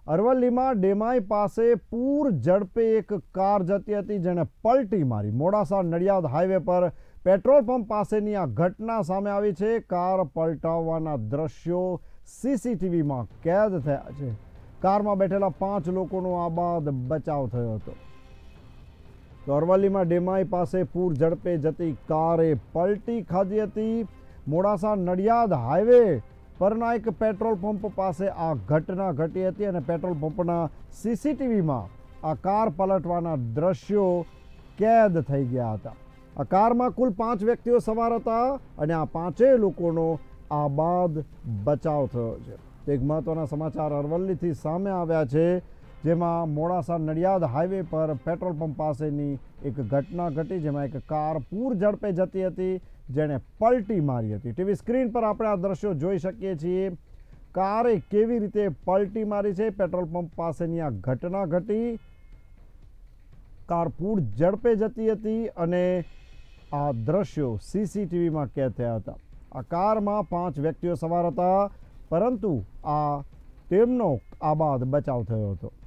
અરવલ્લીમાં ડેમાઈ પાસે પૂર ઝડપે એક કાર જતી હતી જેણે પલટી મારી મોડાસા નડિયાદ હાઈવે પર પેટ્રોલ પંપ પાસેની આ ઘટના સામે આવી છે। કાર પલટાવવાના દ્રશ્યો સીસીટીવીમાં કેદ થયા છે। કારમાં બેઠેલા 5 લોકોનો આ બાદ બચાવ થયો હતો। તો અરવલ્લીમાં ડેમાઈ પાસે પૂર ઝડપે જતી કારે પલટી ખાધી હતી। મોડાસા નડિયાદ હાઈવે પરના એક પેટ્રોલ પંપ પાસે આ ઘટના ઘટી હતી અને પેટ્રોલ પંપના સીસીટીવીમાં આ કાર પલટવાના દ્રશ્યો કેદ થઈ ગયા હતા। આ કારમાં કુલ 5 વ્યક્તિઓ સવાર હતા અને આ 5 લોકોનો આ બાદ બચાવ થયો છે। એક મહત્વના સમાચાર અરવલ્લીથી સામે આવ્યા છે, જેમાં મોડાસા નડિયાદ હાઈવે પર પેટ્રોલ પંપ પાસેની એક ઘટના ઘટી, જેમાં એક કાર પૂર ઝડપે જતી હતી જેણે પલટી મારી હતી। ટીવી સ્ક્રીન પર આપણે આ દ્રશ્યો જોઈ શકીએ છીએ। કારે કેવી રીતે પલટી મારી છે, પેટ્રોલ પંપ પાસેની આ ઘટના ઘટી। કાર પૂર ઝડપે જતી હતી અને આ દ્રશ્યો સીસીટીવીમાં કેદ થયા હતા। આ કારમાં 5 વ્યક્તિઓ સવાર હતા, પરંતુ તેમનો આ બાદ બચાવ થયો હતો।